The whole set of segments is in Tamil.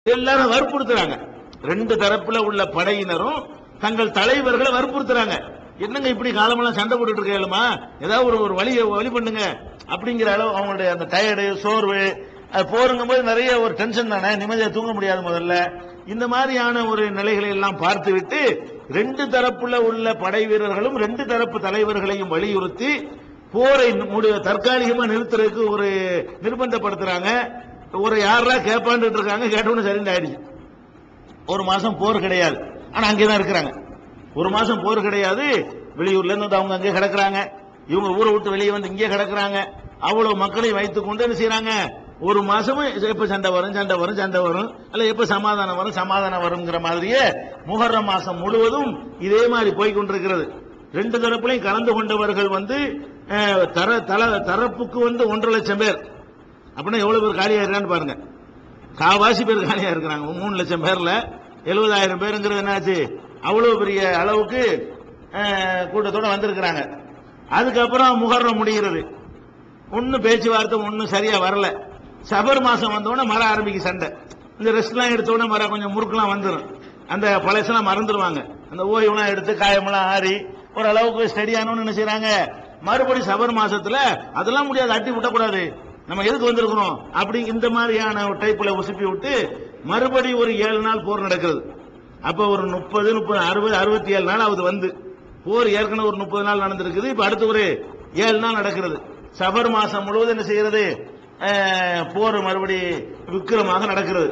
எல்லாரும் வற்புறுத்துறாங்க. ரெண்டு தரப்புல உள்ள படையினரும் தங்கள் தலைவர்களை வற்புறுத்துறாங்க. என்னங்க இப்படி காலமெல்லாம் சண்டை போட்டுட்டு இருக்கேமா, ஏதாவது ஒரு வழி பண்ணுங்க அப்படிங்கிற அளவு அவங்களுடைய அந்த டயர்டு சோர்வு. அது போருங்கும் போது நிறைய ஒரு டென்ஷன் தானே, நிம்மதியா தூங்க முடியாது முதல்ல. இந்த மாதிரியான ஒரு நிலைகளை எல்லாம் பார்த்து விட்டு ரெண்டு தரப்புல உள்ள படை வீரர்களும் ரெண்டு தரப்பு தலைவர்களையும் வலியுறுத்தி போரை தற்காலிகமா நிறுத்துறதுக்கு ஒரு நிர்பந்தப்படுத்துறாங்க. ஒரு யாரா கேட்பான்னு இருக்காங்க, கேட்டவனு சரிந்து ஆயிடுச்சு. ஒரு மாசம் போர் கிடையாது, ஆனா அங்கேதான் இருக்கிறாங்க. ஒரு மாசம் போர் கிடையாது, வெளியூர்ல இருந்து அவங்க அங்கே கிடக்குறாங்க, இவங்க ஊரை விட்டு வெளியே வந்து இங்கே கிடக்குறாங்க. அவ்வளவு மக்களையும் வைத்துக் கொண்டு என்ன செய்யறாங்க, ஒரு மாசமும் எப்ப சண்டை வரும் அல்ல எப்ப சமாதானம் வருங்கிற மாதிரியே முஹர்ரம் மாசம் முழுவதும் இதே மாதிரி போய்கொண்டிருக்கிறது. ரெண்டு தரப்புலையும் கலந்து கொண்டவர்கள் தரப்புக்கு 1.5 லட்சம் பேர். அப்படின்னா எவ்வளவு பேர் காலியா இருக்கான்னு பாருங்க. காவாசி பேர் காலியா இருக்கிறாங்க. 3 லட்சம் பேர்ல 70,000 பேருங்கிறது என்னாச்சு, அவ்வளவு பெரிய அளவுக்கு கூட்டத்தோட வந்திருக்கிறாங்க. அதுக்கப்புறம் முஹர்ரம் முடிகிறது, ஒன்னும் பேச்சுவார்த்தை ஒன்னும் சரியா வரல. சபர் மாசம் வந்தோடனே மர ஆரம்பிக்கு சண்டை. இந்த ரெஸ்ட் எல்லாம் எடுத்தோடனே மர கொஞ்சம் முறுக்கெல்லாம் வந்துடும், அந்த பழசெல்லாம் மறந்துடுவாங்க. அந்த ஓய்வுலாம் எடுத்து காயமெல்லாம் ஆறி ஒரு அளவுக்கு ஸ்டெடியானு என்ன செய்யறாங்க, மறுபடி சபர் மாசத்துல அதெல்லாம் முடியாது, அட்டி விட்டக்கூடாது, நம்ம எதுக்கு வந்திருக்கிறோம் அப்படி இந்த மாதிரியான டைப்ல உசுப்பி விட்டு மறுபடி ஒரு 7 நாள் போர் நடக்கிறது. அப்ப ஒரு 30, 60, 67 நாள் ஆகுது வந்து போர். ஏற்கனவே ஒரு 30 நாள் நடந்திருக்குது, இப்ப அடுத்து ஒரு 7 நாள் நடக்கிறது. சபர் மாசம் முழுவதும் என்ன செய்யறது, போர் மறுபடி விக்கிரமாக நடக்கிறது.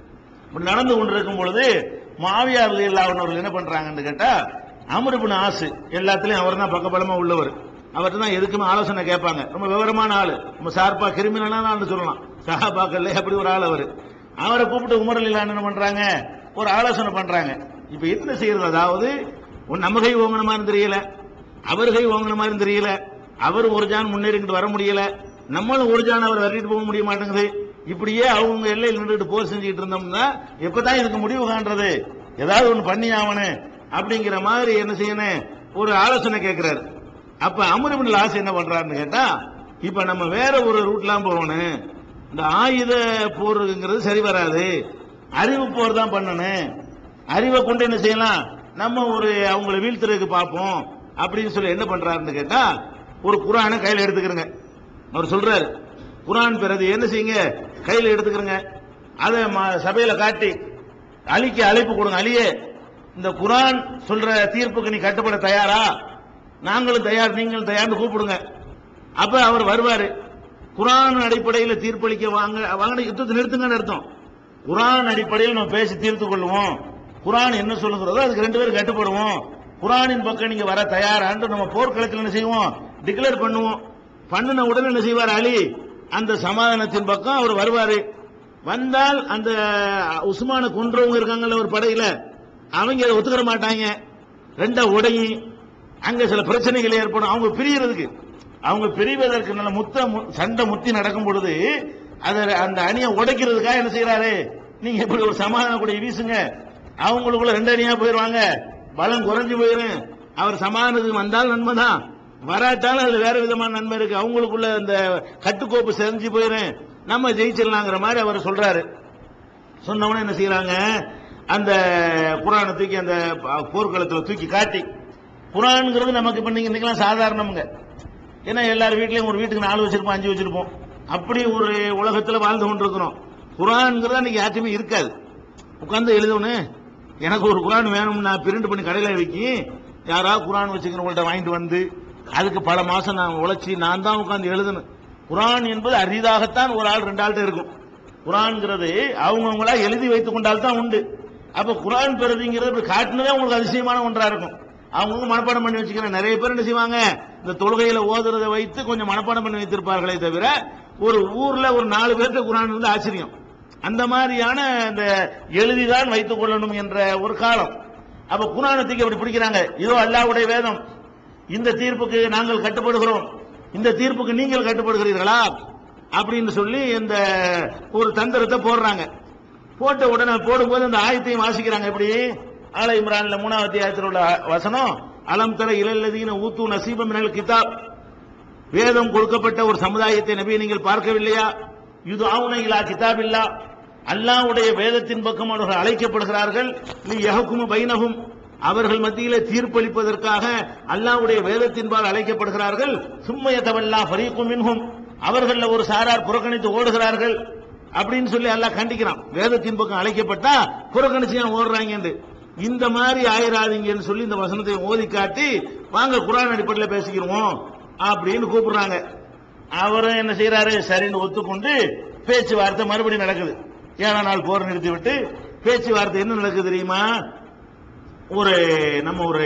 நடந்து கொண்டிருக்கும் பொழுது முஆவியா ரலியல்லாஹு அன்ஹு என்ன பண்றாங்கன்னு கேட்டா, அம்ர் இப்னு ஆஸ் எல்லாத்திலையும் அவர் தான் பக்கபலமா உள்ளவர். அவர்கிட்ட தான் எதுக்குமே ஆலோசனை கேட்பாங்க. ரொம்ப விவரமான ஆளு, நம்ம சார்பா கிரிமினலான சொல்லலாம், சஹாபாக்கள் அப்படி ஒரு ஆள் அவர். அவரை கூப்பிட்டு உமர் ரலியல்லாஹு அன்ஹு என்ன பண்றாங்க, ஒரு ஆலோசனை பண்றாங்க. இப்ப என்ன செய்யறது, அதாவது நம்ம கை ஓங்கின மாதிரி தெரியல, அவர் கை ஓங்கின மாதிரி தெரியல, அவர் ஒரு ஜான் முன்னேறிக்கிட்டு வர முடியல, நம்மளும் ஒரு ஜான் அவர் வரட்டிட்டு போக முடிய மாட்டேங்குது. இப்படியே அவங்க எல்லையில் நின்றுட்டு போர் செஞ்சுட்டு இருந்தோம்னா எப்பதான் இதுக்கு முடிவு காண்றது, ஏதாவது ஒண்ணு பண்ணி ஆகணும் அப்படிங்கிற மாதிரி என்ன செய்யணும், ஒரு ஆலோசனை கேட்கிறாரு. அப்ப அம்ர் இப்னு ஆஸ் என்ன பண்றாருன்னு கேட்டா, இப்ப நம்ம வேற ஒரு ரூட்லாம் போகணும், இந்த ஆயுத போருங்கிறது சரி வராது, அறிவு போர் தான் பண்ணணும், அறிவை கொண்டு என்ன செய்யலாம், நம்ம அவங்களை வீழ்த்துறதுக்கு பார்ப்போம் அப்படின்னு சொல்லி என்ன பண்றாருன்னு கேட்டா, ஒரு குர்ஆனை கையில எடுத்துக்கிறங்க. அவர் சொல்றாரு, குர்ஆன் பிரதி என்ன செய்யுங்க, கையில எடுத்துக்கிறங்க, அதை சபையில காட்டி அலிக்கு அழைப்பு கொடுங்க. அலியே, இந்த குர்ஆன் சொல்ற தீர்ப்புக்கு நீ கட்டுப்பட தயாரா, நாங்களும் தயார், நீங்களும் தயார்னு கூப்பிடுங்க. அப்ப அவர் வருவாரு. குர்ஆன் அடிப்படையில் தீர்ப்பளிக்க வாங்க யுத்தத்தை நிறுத்துங்கன்னு அர்த்தம். குர்ஆன் அடிப்படையில் நம்ம பேசி தீர்த்து கொள்வோம், குர்ஆன் என்ன சொல்லுகிறதோ அதுக்கு 2 பேரும் கட்டுப்படுவோம், குர்ஆனின் பக்கம் நீங்க வர தயாரான்னு நம்ம போர்க்களத்தில் என்ன செய்வோம், டிக்ளேர் பண்ணுவோம். பண்ணின உடனே என்ன செய்வார் அலி, அந்த சமாதானத்தின் பக்கம் அவர் வருவாரு. வந்தால் அந்த உஸ்மான கொன்றவங்க இருக்காங்கல்ல ஒரு படையில, அவங்க அதை ஒத்துக்கிற மாட்டாங்க, ரெண்டா உடையும், அங்க சில பிரச்சனைகள் ஏற்படும். அவங்க பிரியறதுக்கு, அவங்க பிரிவதற்கு நல்ல சண்டை முத்தி நடக்கும் பொழுது அந்த அணியை உடைக்கிறதுக்காக என்ன செய்யறாரு, நீங்க இப்படி ஒரு சமாதான கூட வீசுங்க, அவங்களுக்குள்ள 2 அணியா போயிருவாங்க, பலம் குறைஞ்சு போயிரும். அவர் சமாதானத்துக்கு வந்தால் நன்மை தான், வராட்டாலும் அதுல வேற விதமான நன்மை இருக்கு, அவங்களுக்குள்ள அந்த கட்டுக்கோப்பு செஞ்சு போயிரும், நம்ம ஜெயிச்சிடலாங்கிற மாதிரி அவர் சொல்றாரு. சொன்னவன என்ன செய்யறாங்க, அந்த குர்ஆனை தூக்கி அந்த போர்க்களத்தில் தூக்கி காட்டி, குர்ஆன்ங்கிறது நமக்கு இப்ப நீங்க சாதாரணமுங்க, ஏன்னா எல்லாரும் வீட்லயும் ஒரு வீட்டுக்கு 4 வச்சிருப்போம், 5 வச்சிருப்போம், அப்படி ஒரு உலகத்தில் வாழ்ந்து கொண்டிருக்கிறோம். குர்ஆன்ங்கிறத இன்னைக்கு யாருக்குமே இருக்காது. உட்கார்ந்து எழுதணும், எனக்கு ஒரு குர்ஆன் வேணும், நான் பிரிண்ட் பண்ணி கடையில் வைக்கி, யாராவது குர்ஆன் வச்சுக்கிறவங்கள்ட்ட வாங்கிட்டு வந்து அதுக்கு பல மாசம் நான் உழைச்சி நான் தான் உட்கார்ந்து எழுதணும். குர்ஆன் என்பது அரிதாகத்தான் ஒரு ஆள் 2 ஆள்கிட்ட இருக்கும். குர்ஆன்ங்கிறது அவங்கவுங்களா எழுதி வைத்துக் கொண்டால் தான் உண்டு. அப்ப குர்ஆன் பெறுதிங்கிறது காட்டினதே உங்களுக்கு அதிசயமான ஒன்றா இருக்கும். அவங்க மனப்பாடம் பண்ணி வச்சுக்கிற நிறைய பேர் என்ன செய்வாங்க, இந்த தொழுகையில ஓதுறதை வைத்து கொஞ்சம் மனப்பாடம் பண்ணி வைத்திருப்பார்களே தவிர, ஒரு ஊர்ல ஒரு 4 பேருக்கு குர்ஆன் இருந்து ஆச்சரியம். அந்த மாதிரியான இந்த எழுதிதான் வைத்துக் கொள்ளணும் என்ற ஒரு காலம். அப்ப குர்ஆனை தூக்கி அப்படி பிடிக்கிறாங்க, இதோ அல்லாஹ்வுடைய வேதம், இந்த தீர்ப்புக்கு நாங்கள் கட்டுப்படுகிறோம், இந்த தீர்ப்புக்கு நீங்கள் கட்டுப்படுகிறீர்களா அப்படின்னு சொல்லி இந்த ஒரு தந்திரத்தை போடுறாங்க. போட்ட உடனே போடும்போது அந்த ஆயத்தையும் வாசிக்கிறாங்க. எப்படி ஆல இம்ரான்ல 3வது அத்தியாயத்தில் உள்ள வசனம், அலம் தர இலல்லதீன ஊத்து நசீபம் மினல் கிதாப், வேதம் கொடுக்கப்பட்ட ஒரு சமுதாயத்தை நபியை நீங்கள் பார்க்கவில்லையா, யுதுஅவுன இலா கிதாபில்லா, அல்லாஹ்வுடைய வேதத்தின் பக்கம் அவர்கள் அழைக்கப்படுகிறார்கள். யஹ்குமு பைனஹும், அவர்கள் மத்தியிலே தீர்ப்பளிப்பதற்காக அல்லாஹ்வுடைய வேதத்தின்பால் அழைக்கப்படுகிறார்கள். சும்ம யதவல்லா ஃபரீகும் மின்ஹும், அவர்கள ஒரு சாரார் புறக்கணித்து ஓடுகிறார்கள் அப்படின்னு சொல்லி அல்லாஹ் கண்டிக்கிறான். வேதத்தின் பக்கம் அழைக்கப்பட்டா புறக்கணிச்சு ஓடுறாங்க என்று. இந்த மாதிரி ஆயிராதீங்கன்னு சொல்லி இந்த வசனத்தை ஓதி காட்டி வாங்க குர்ஆன் அடிப்படையில் பேசிக்கிறோம் அப்படின்னு கூப்பிடுறாங்க. அவரும் என்ன செய்யறாரு, சரின்னு ஒத்துக்கொண்டு பேச்சுவார்த்தை மறுபடியும் நடக்குது. 7 நாள் போர் நிறுத்தி விட்டு பேச்சுவார்த்தை என்ன நடக்குது தெரியுமா? நம்ம ஒரு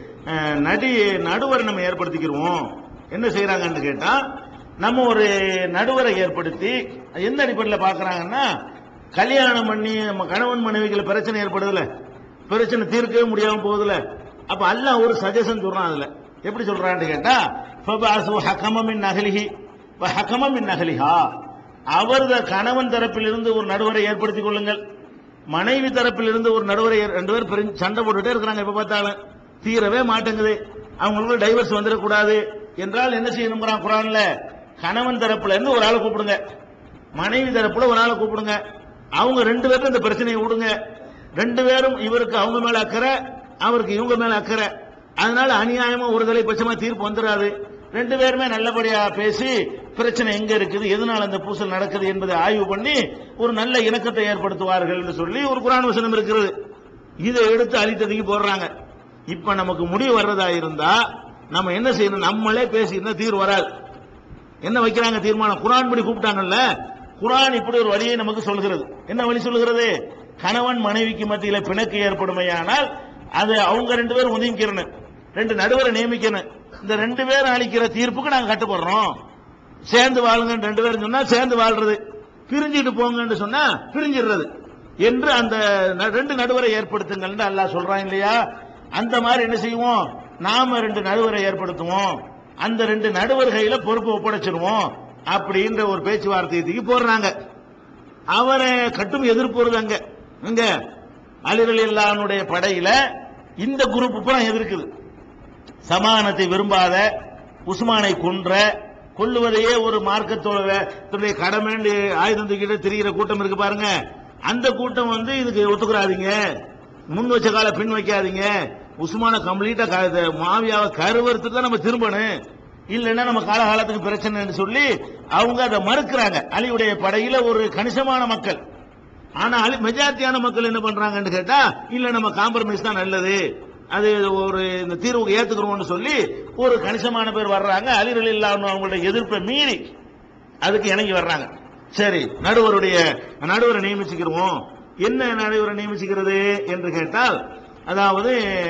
நடுவரை நம்ம ஏற்படுத்திக்கிறோம். என்ன செய்யறாங்கன்னு கேட்டா, நம்ம ஒரு நடுவரை ஏற்படுத்தி எந்த அடிப்படையில் பாக்குறாங்கன்னா, கல்யாணம் பண்ணி நம்ம கணவன் மனைவிகளை பிரச்சனை ஏற்படுதுல, பிரச்சனை தீர்க்கவே முடியாம போகுதுல, அப்ப அல்லாஹ் ஒரு சஜஷன் சொல்றான். அதுல எப்படி சொல்றான்னு கேட்டா, ஃபபாசு ஹகம மின் அஹ்லிஹி வ ஹகம மின் அஹ்லிஹா, அவரது கணவன் தரப்பில் இருந்து ஒரு நடுவரை ஏற்படுத்திக் கொள்ளுங்கள், மனைவி தரப்பில் இருந்து ஒரு நடுவரை. 2 பேர் சண்டை போட்டுட்டே இருக்கிறாங்க, எப்ப பார்த்தாலும் தீரவே மாட்டேங்குது, அவங்களுக்கு டைவர்ஸ் வந்துடக்கூடாது என்றால் என்ன செய்யணுங்கிறான் குர்ஆன்ல, கணவன் தரப்புல இருந்து ஒரு ஆளை கூப்பிடுங்க, மனைவி தரப்புல ஒரு ஆளை கூப்பிடுங்க, அவங்க 2 பேரும் இந்த பிரச்சனையை விடுங்க. 2 பேரும் இவருக்கு அவங்க மேல அக்கறை, அவருக்கு இவங்க மேல அக்கறை, அதனால அநியாயமா ஒரு தலைபட்சமா தீர்ப்பு வந்துடாது. 2 பேருமே நல்லபடியா பேசி பிரச்சனை எங்க இருக்குது, எதனால அந்த பூசல் நடக்குது என்பதை ஆய்வு பண்ணி ஒரு நல்ல இணக்கத்தை ஏற்படுத்துவார்கள் என்று சொல்லி ஒரு குர்ஆன் வசனம் இருக்கிறது. இதை எடுத்து அழித்ததுக்கு போடுறாங்க. இப்ப நமக்கு முடிவு வர்றதா இருந்தா நம்ம என்ன செய்யணும், நம்மளே பேசியிருந்தா தீர்வு வராது. என்ன வைக்கிறாங்க தீர்மானம், குர்ஆன் படி கூப்பிட்டாங்கல்ல, குர்ஆன் இப்படி ஒரு வழியை நமக்கு சொல்கிறது. என்ன வழி சொல்கிறது, கணவன் மனைவிக்கு மத்தியில பிணக்கு ஏற்படுமையானால் அது அவங்க 2 பேரும் ஒதுங்கிக்கிறணும், 2 நடுவரை நியமிக்கணும். இந்த 2 பேரும் அளிக்கிற தீர்ப்புக்கு நாங்க கட்டுப்படுறோம். சேர்ந்து வாழுங்க 2 பேரும் சொன்னா சேர்ந்து வாழ்றது, பிரிஞ்சிட்டு போங்கன்னு சொன்னா பிரிஞ்சிடுறது என்று அந்த 2 நடுவரை ஏற்படுத்துங்கள் அல்லாஹ் சொல்றான் இல்லையா? அந்த மாதிரி என்ன செய்வோம், நாம 2 நடுவரை ஏற்படுத்துவோம், அந்த 2 நடுவர்கையில பொறுப்பு ஒப்படைச்சிருவோம் அப்படின்ற ஒரு பேச்சுவார்த்தைக்கு போடுறாங்க. அவரை கட்டும் எதிர்ப்பு வருது. அங்க அலி ரலியல்லாஹுடைய படையில இந்த குரூப் பூரா எதிர்க்குது. சமாதானத்தை விரும்பாத, உஸ்மானை கொல்லுவதையே ஒரு மார்க்கத்தோட கடமைன்னு ஆயுதம் தூக்கிட்டு திரிகிற கூட்டம் இருக்கு பாருங்க, அந்த கூட்டம் இதுக்கு ஒத்துக்கிறாதீங்க, முன் வச்ச கால பின் வைக்காதீங்க, உஸ்மான கம்ப்ளீட்டா மாவியாவை கருவறுத்து தான் நம்ம திரும்பணும், இல்லைன்னா நம்ம காலகாலத்துக்கு பிரச்சனை சொல்லி அவங்க அதை மறுக்கிறாங்க. அலியுடைய படையில ஒரு கணிசமான மக்கள். ஆனா மெஜாரிட்டியான மக்கள் என்ன பண்றாங்கன்னு கேட்டா, இல்ல நம்ம காம்ப்ரமைஸ் தான் நல்லது, அது ஒரு இந்த தீர்வுக்கு ஏத்துக்கிறோம்னு சொல்லி ஒரு கணிசமான பேர் வர்றாங்க. அலி ரலியல்லாஹு அவங்களுடைய எதிர்ப்பை மீறி அதுக்கு இணங்கி வர்றாங்க. சரி, நடுவரை நியமிச்சுக்கிறோம். என்ன நடுவரை நியமிச்சுக்கிறது என்று கேட்டால், அதாவது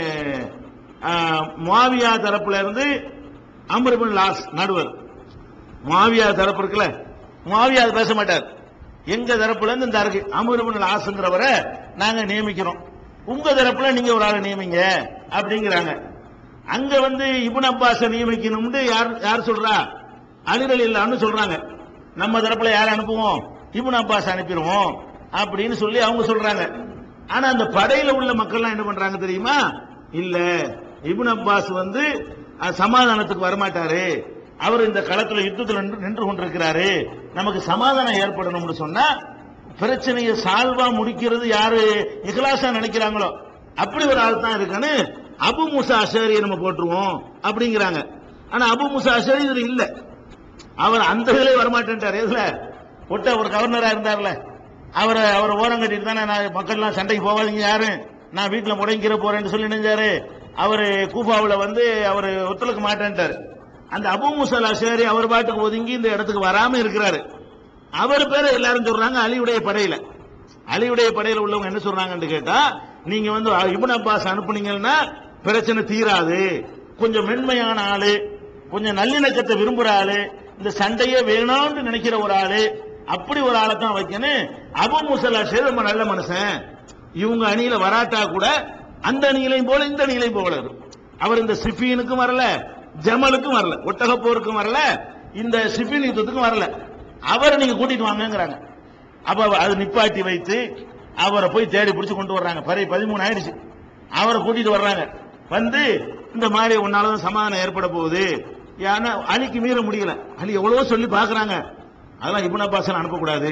முஆவியா தரப்புல இருந்து அம்ர் இப்னு லாஸ் நடுவர். முஆவியா தரப்பு இருக்குல்ல, முஆவியா பேச மாட்டார். எங்க தரப்புல இருந்து இந்த அம்ர் இப்னு லாஸ்ங்கிறவரை நாங்க நியமிக்கிறோம், உங்க தரப்புல நீங்க ஒரு ஆளை நியமிங்க அப்படிங்கிறாங்க. அங்க இப்னு அப்பாஸை நியமிக்கணும்னு யார் சொல்றா, அலி ரலியல்லாஹு சொல்றாங்க. நம்ம தரப்புல யாரை அனுப்புவோம், இப்னு அப்பாஸ் அனுப்பிடுவோம் அப்படின்னு சொல்லி அவங்க சொல்றாங்க. ஆனா அந்த படையில உள்ள மக்கள் என்ன பண்றாங்க தெரியுமா, இல்ல இப்னு அப்பாஸ் சமாதானத்துக்கு வரமாட்டாரு, அவர் இந்த களத்துல யுத்தத்தில் நின்று கொண்டிருக்கிறாரு, நமக்கு சமாதானம் ஏற்படணும்னு சொன்னா பிரச்சனையை சால்வா முடிக்கிறது யாரு இஹ்லாஸா நினைக்கிறாங்களோ அப்படி ஒரு ஆள் தான் இருக்கான்னு அபு மூசா அஷரியை நம்ம போட்டுருவோம் அப்படிங்கிறாங்க. ஆனா அபு மூசா அஷரி இதுல இல்ல, அவர் அந்த வேலையை வரமாட்டேன்ட்டார். எதுல ஒட்ட ஒரு கவர்னரா இருந்தார்ல, அவரை ஓரம் கட்டிட்டு தானே நான் மக்கள் எல்லாம் சண்டைக்கு போவாதீங்க யாரு, நான் வீட்டுல முடங்கிற போறேன்னு சொல்லி நினைஞ்சாரு. அவரு கூஃபாவுல அவர் ஒத்துழைக்க மாட்டேன்ட்டாரு. அந்த அபு மூசா அஷரி அவர் பாட்டுக்கு ஒதுங்கி இந்த இடத்துக்கு வராம இருக்கிறாரு. அவர் பேரை எல்லாரும் சொல்றாங்க அலியுடைய படையில உள்ளவங்க என்ன சொல்றாங்கன்னு கேட்டா, நீங்க இப்னு அப்பாஸ் அனுப்புனீங்கன்னா பிரச்சனை தீராது, கொஞ்சம் மென்மையான ஆளு, கொஞ்சம் நல்லிணக்கத்தை விரும்புற ஆளு, இந்த சண்டையே வேணாம்னு நினைக்கிற ஒரு ஆளு, அப்படி ஒரு ஆளை தான் வைக்கணும். அபு மூசா அஷரி ரொம்ப நல்ல மனுஷன், இவங்க அணியில வராட்டா கூட அந்த அணியிலையும் போல இந்த அணியிலையும் போல, அவர் இந்த சிஃபீனுக்கும் வரல, ஜமலுக்கும் வரல, ஒட்டக போருக்கும் வரல, இந்த சிஃபீன் யுத்தத்துக்கும் வரல, அவரை நீங்க கூட்டிட்டு வாங்கிறாங்க. அப்ப அது நிப்பாட்டி வைத்து அவரை போய் தேடி பிடிச்சு கொண்டு வர்றாங்க. 13 ஆயிடுச்சு, அவரை கூட்டிட்டு வர்றாங்க. இந்த மாதிரி உன்னாலதான் சமாதானம் ஏற்பட போகுது, ஏன்னா அலிக்கு மீற முடியல. அலி எவ்வளவோ சொல்லி பாக்குறாங்க, அதெல்லாம் இப்னு அப்பாஸ் அனுப்பக்கூடாது,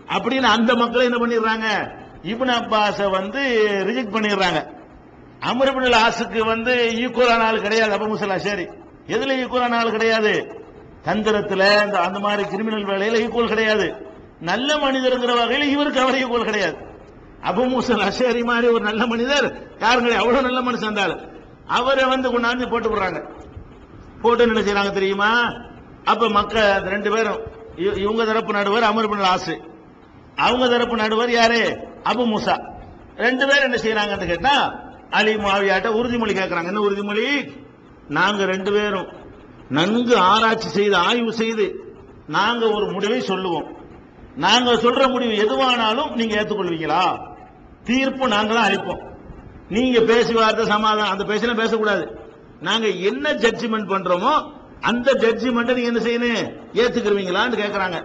அப்படின்னு அந்த மக்களை என்ன பண்ணிடுறாங்க, இப்னு அப்பாஸ வந்து ரிஜெக்ட் பண்ணிடுறாங்க. அம்ர் இப்னு ஆஸுக்கு வந்து ஈக்குவலான ஆள் கிடையாது அபூ மூஸா அல்-அஷ்அரி. எதுல ஈக்குவலான ஆள் கிடையாது? தந்திரத்துல அந்த மாதிரி கிரிமினல் வேலையில ஈக்குவல் கிடையாது. நல்ல மனிதர்ங்கிற வகையில் இவருக்கு அவர் ஈக்குவல் கிடையாது. அபூ மூஸா அல்-அஷ்அரி மாதிரி ஒரு நல்ல மனிதர் யாரும் கிடையாது. அவ்வளவு நல்ல மனுஷன் இருந்தாலும் அவரை வந்து கொண்டாந்து போட்டு விடுறாங்க. போட்டு என்ன செய்யறாங்க தெரியுமா? அப்ப மக்கள் ரெண்டு பேரும், இவங்க தரப்பு நடுவர் அம்ர் இப்னு ஆஸ், அவங்க தரப்பு நடுவர் யாரு? Abu Musa. ரெண்டு பேரும் என்ன செய்யறாங்கன்னு கேட்டா அலி முஆவியாட்ட உறுதிமொழி கேட்கறாங்க. என்ன உறுதிமொழி? நாங்க ரெண்டு பேரும் நன்கு ஆராய்ச்சி செய்து ஆய்வு செய்து நாங்க ஒரு முடிவை சொல்லுவோம். நாங்க சொல்ற முடிவு எதுவானாலும் நீங்க ஏற்றுக்கொள்வீங்களா? தீர்ப்பு நாங்க தான் அளிப்போம். நீங்க பேசுவார்த்தை சமாதானம் அந்த பேசலாம் பேசக்கூடாது. நாங்க என்ன ஜட்ஜ்மெண்ட் பண்றோமோ அந்த ஜட்ஜ்மெண்ட்டை நீங்க என்ன செய்யணும், ஏத்துக்குவீங்களான்னு கேட்கறாங்க.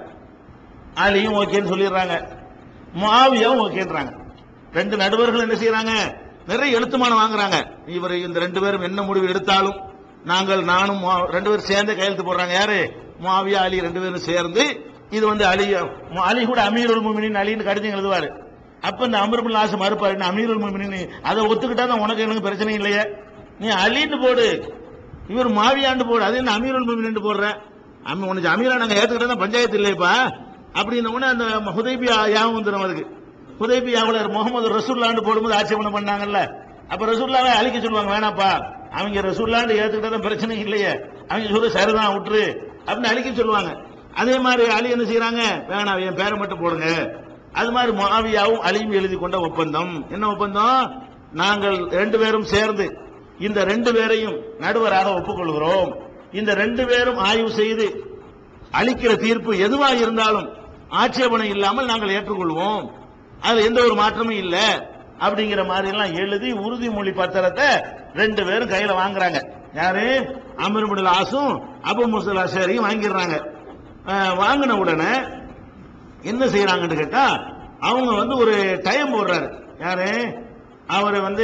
அலியும் ஓகேன்னு சொல்லிடுறாங்க, முஆவியாவும் ஓகேன்றாங்க. ரெண்டு நடுவர்கள் என்ன செய்யறாங்க, நிறைய எழுத்துமானம் வாங்குறாங்க. இவர் இந்த ரெண்டு பேரும் என்ன முடிவு எடுத்தாலும் நானும் ரெண்டு பேரும் சேர்ந்து கையெழுத்து போடுறாங்க. யாரு? முஆவியா அலி ரெண்டு பேரும் சேர்ந்து. இது வந்து அலி கூட அமீருல் முஃமினீன் அலின்னு கடிதம் எழுதுவாரு. அப்ப இந்த அம்ர் இப்னு ஆஸ் மறுப்பாரு, அமீருல் முஃமினீன் அதை ஒத்துக்கிட்டா தான் உனக்கு எனக்கு பிரச்சனை இல்லையே, நீ அலின்னு போடு, இவர் முஆவியான்னு போடு, அது என்ன அமீருல் முஃமினீன் போடுற? உனக்கு அமீரா நாங்க ஏத்துக்கிட்டா பஞ்சாயத்து இல்லையப்பா அப்படின்ன உடனே அந்த ஹுதைபியா யாவும் வந்துடும். அதுக்கு ஹுதைபியாவுல முகமது ரசூலுல்லாஹ்னு போடும்போது ஆட்சேபனை பண்ணாங்கல்ல, அப்ப ரசூலுல்லாஹ்வை அழிக்க சொல்லுவாங்க. வேணாப்பா, அவங்க ரசூலுல்லாஹ்னு ஏத்துக்கிட்டா பிரச்சனை இல்லையே, அவங்க சொல்ல சரிதான் விட்டுரு அப்படின்னு அழிக்க சொல்லுவாங்க. அதே மாதிரி அலி என்ன செய்யறாங்க, வேணாம் என் பேரை மட்டும் போடுங்க. அது மாதிரி முஆவியாவும் அலியும் எழுதி கொண்ட ஒப்பந்தம். என்ன ஒப்பந்தம்? நாங்கள் ரெண்டு பேரும் சேர்ந்து இந்த ரெண்டு பேரையும் நடுவராக ஒப்புக்கொள்கிறோம். இந்த ரெண்டு பேரும் ஆய்வு செய்து அளிக்கிற தீர்ப்பு எதுவாக இருந்தாலும் ஆட்சேபனை இல்லாமல் நாங்கள் ஏற்றுக்கொள்வோம், அதுல எந்த ஒரு மாற்றமும் இல்ல அப்படிங்கிற மாதிரி எல்லாம் எழுதி உறுதிமொழி பத்திரத்தை ரெண்டு பேரும் கையில வாங்குறாங்க. யாரு? அம்ர் இப்னு ஆஸும் அபூ மூஸா அல்-அஷ்அரியும் வாங்கிடுறாங்க. வாங்கின உடனே என்ன செய்யறாங்கன்னு கேட்டா அவங்க வந்து ஒரு டைம் போடுறாரு. யாரு? அவரை வந்து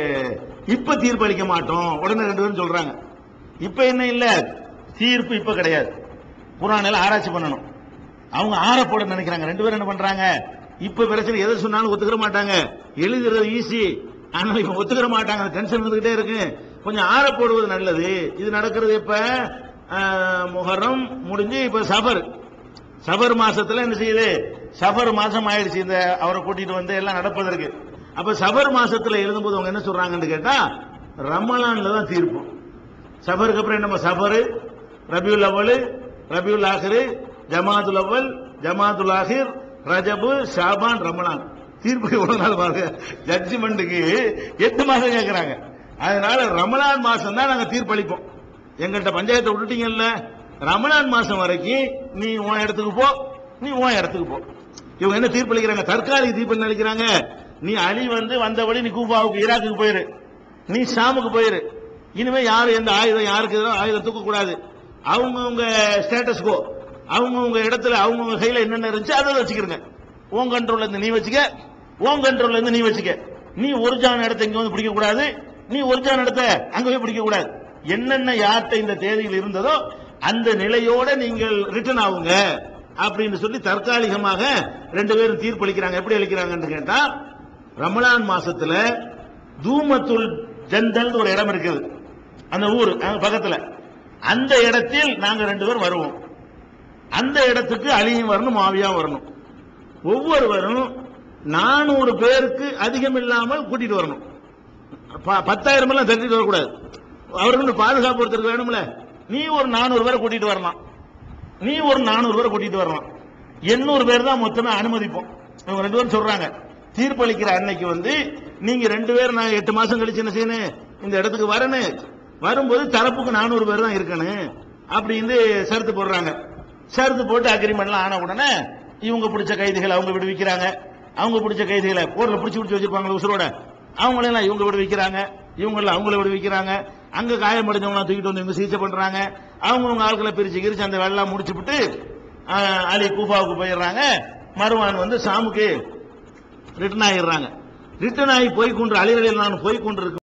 இப்ப தீர்ப்பு அளிக்க மாட்டோம். உடனே ரெண்டு பேரும் சொல்றாங்க, இப்ப என்ன இல்ல, தீர்ப்பு இப்ப கிடையாது, குர்ஆனில் ஆராய்ச்சி பண்ணணும். அவங்க ஆறப்போட நினைக்கிறாங்க. ரெண்டு பேரும் என்ன பண்றாங்க, இப்ப பிரச்சனை எதை சொன்னாலும் ஒத்துக்கிற மாட்டாங்க. எழுதுறது ஈஸி, ஆனா இப்ப ஒத்துக்கிற மாட்டாங்க. டென்ஷன் வந்துகிட்டே இருக்கு. கொஞ்சம் ஆற போடுவது நல்லது. இது நடக்கிறது இப்ப முஹர்ரம் முடிஞ்சு இப்ப சஃபர் மாசத்துல என்ன செய்யுது, சஃபர் மாசம் ஆயிடுச்சு இந்த அவரை கூட்டிட்டு வந்து எல்லாம் நடப்பதற்கு. அப்ப சஃபர் மாசத்துல எழுதும்போது அவங்க என்ன சொல்றாங்கன்னு கேட்டா ரமலான்ல தான் தீர்ப்பு. சஃபருக்கு அப்புறம் என்ன, சஃபர், ரபியுல் அவ்வல், ரபியுல் ஆஹிர், ஜமாதுல் அவ்வல், ஜமாதுல் ஆஹிர், ரஜபு, ஷாபான், ரமலான். தீர்ப்பு எவ்வளவு நாள் பாருங்க, ஜட்ஜ்மெண்ட்டுக்கு 8 மாசம் கேட்கிறாங்க. அதனால ரமலான் மாசம் தான் நாங்க தீர்ப்பளிப்போம். எங்கள்கிட்ட பஞ்சாயத்தை விட்டுட்டீங்கல்ல, ரமலான் மாசம் வரைக்கும் நீ உன் இடத்துக்கு போ, நீ உன் இடத்துக்கு போ. இவங்க என்ன தீர்ப்பளிக்கிறாங்க, தற்காலிக தீர்ப்பு அளிக்கிறாங்க. நீ அலி வந்து வந்தபடி நீ கூபாவுக்கு ஈராக்குக்கு போயிரு, நீ ஷாமுக்கு போயிரு. இனிமே யாரும் எந்த ஆயுதம் யாருக்கு ஆயுதம் தூக்க கூடாது. அவங்கவுங்க ஸ்டேட்டஸ் கோ, அவங்கவுங்க இடத்துல அவங்கவுங்க கையில என்னென்ன இருந்துச்சு அதை வச்சுக்கிறங்க. உன் கண்ட்ரோல்ல இருந்து நீ வச்சுக்க, உன் கண்ட்ரோல்ல இருந்து நீ வச்சுக்க. நீ ஒரு ஜான் இடத்தை இங்க வந்து பிடிக்க கூடாது, நீ ஒரு ஜான் இடத்தை அங்க போய் பிடிக்க கூடாது. என்னென்ன யார்கிட்ட இந்த தேதியில் இருந்ததோ அந்த நிலையோட நீங்கள் ரிட்டர்ன் ஆகுங்க அப்படின்னு சொல்லி தற்காலிகமாக ரெண்டு பேரும் தீர்ப்பளிக்கிறாங்க. எப்படி அளிக்கிறாங்கன்னு கேட்டா ரமலான் மாசத்துல தூமத்துல் ஜந்தல் ஒரு இடம் இருக்குது, அந்த ஊர் பக்கத்துல, அந்த இடத்தில் நாங்க ரெண்டு பேரும் வருவோம். அந்த இடத்துக்கு அலியும் வரணும், முஆவியாவும் வரணும். ஒவ்வொருவரும் 400 பேருக்கு அதிகம் இல்லாமல் கூட்டிட்டு வரணும். 10,000 எல்லாம் தட்டிட்டு வரக்கூடாது. அவருக்கு பாதுகாப்பு ஒருத்தருக்கு வேணும்ல. நீ ஒரு 400 பேரை கூட்டிட்டு வரலாம், நீ ஒரு 400 பேரை கூட்டிட்டு வரலாம். 800 பேர் தான் மொத்தமே அனுமதிப்போம். இவங்க ரெண்டு பேரும் சொல்றாங்க, தீர்ப்பளிக்கிற அன்னைக்கு வந்து நீங்க ரெண்டு பேரும் நான் 8 மாசம் கழிச்சு என்ன செய்யணும், இந்த இடத்துக்கு வரணும். வரும்போது தரப்புக்கு 400 பேர் தான் இருக்கணும் அப்படின்னு ஷரத்து போடுறாங்க. ஷரத்து போட்டு அக்ரிமெண்ட்லாம் ஆன உடனே இவங்க பிடிச்ச கைதிகளை அவங்க விடுவிக்கிறாங்க. அவங்க பிடிச்ச கைதிகளை போர்ல பிடிச்சி வச்சிருப்பாங்க உசுரோட, அவங்களெல்லாம் இவங்க விடுவிக்கிறாங்க, இவங்கள அவங்கள விடுவிக்கிறாங்க. அங்க காயமடைஞ்சவங்க தூக்கிட்டு வந்து இவங்க சிகிச்சை பண்றாங்க. அவங்கவுங்க ஆட்களை பிரிச்சு அந்த வேலைலாம் முடிச்சு விட்டு அலி கூஃபாவுக்கு போயிடுறாங்க. மருவான் வந்து ஷாமுக்கு ரிட்டர்ன் ஆயிடுறாங்க. ரிட்டர்ன் ஆகி போய் கொண்டு அலி ரலியல்லாஹு அன்ஹு போய் கொண்டு